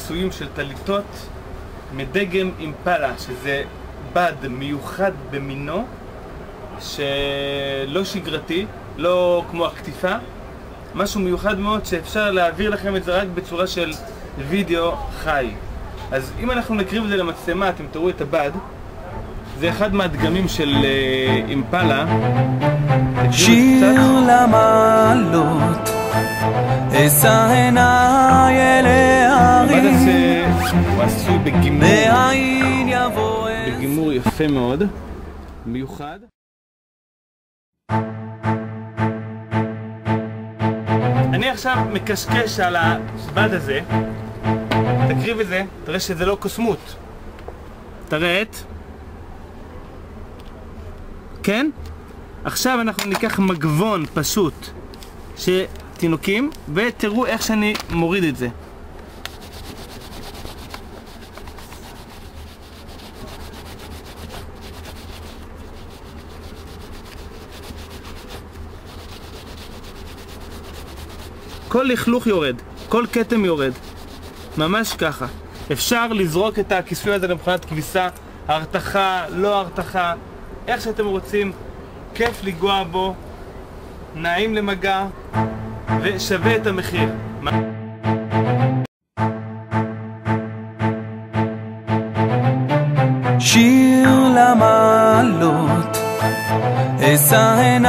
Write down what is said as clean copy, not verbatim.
עשויים של טליתות מדגם אימפלה, שזה בד מיוחד במינו, שלא שגרתי, לא כמו הקטיפה, משהו מיוחד מאוד שאפשר להעביר לכם את זה רק בצורה של וידאו חי. אז אם אנחנו נקריב את זה למצלמה, אתם תראו את הבד, זה אחד מהדגמים של אימפלה. שיר למעלות, אשא עיניי אל ההרים, הבד הזה הוא עשוי מאין יבוא בגימור יפה מאוד, מיוחד. אני עכשיו מקשקש על הבד הזה, תקריב את זה, תראה שזה לא קוסמות. תראה את... כן? עכשיו אנחנו ניקח מגבון פשוט שתינוקים, ותראו איך שאני מוריד את זה. כל לכלוך יורד, כל כתם יורד, ממש ככה. אפשר לזרוק את הכיסוי הזה למכונת כביסה, הרתחה, לא הרתחה, איך שאתם רוצים, כיף לגוע בו, נעים למגע ושווה את המחיר. שיר למעלות, אשא עיניי